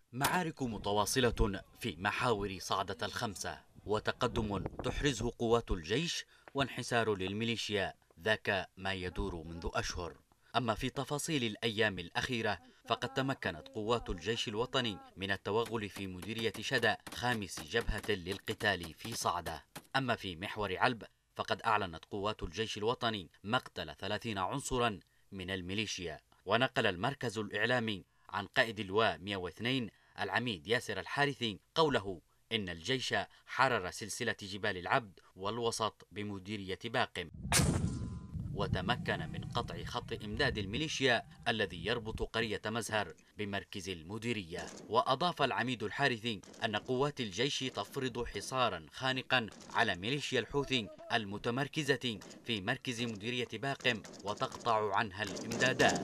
معارك متواصلة في محاور صعدة الخمسة، وتقدم تحرزه قوات الجيش وانحسار للميليشيا، ذاك ما يدور منذ أشهر. أما في تفاصيل الأيام الأخيرة فقد تمكنت قوات الجيش الوطني من التوغل في مديرية شدة، خامس جبهة للقتال في صعدة. أما في محور علب فقد أعلنت قوات الجيش الوطني مقتل 30 عنصرا من الميليشيا. ونقل المركز الإعلامي عن قائد اللواء 102 العميد ياسر الحارثي قوله إن الجيش حرر سلسلة جبال العبد والوسط بمديرية باقم، وتمكن من قطع خط إمداد الميليشيا الذي يربط قرية مزهر بمركز المديرية. وأضاف العميد الحارثي أن قوات الجيش تفرض حصارا خانقا على ميليشيا الحوثي المتمركزة في مركز مديرية باقم وتقطع عنها الإمدادات.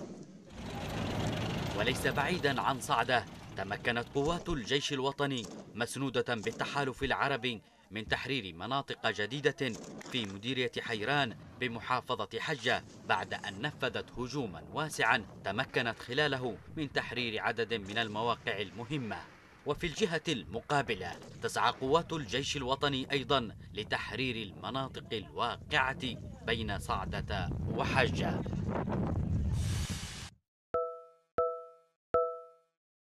وليس بعيدا عن صعدة تمكنت قوات الجيش الوطني مسنودة بالتحالف العربي من تحرير مناطق جديدة في مديرية حيران بمحافظة حجة، بعد أن نفذت هجوما واسعا تمكنت خلاله من تحرير عدد من المواقع المهمة. وفي الجهة المقابلة تسعى قوات الجيش الوطني أيضا لتحرير المناطق الواقعة بين صعدة وحجة.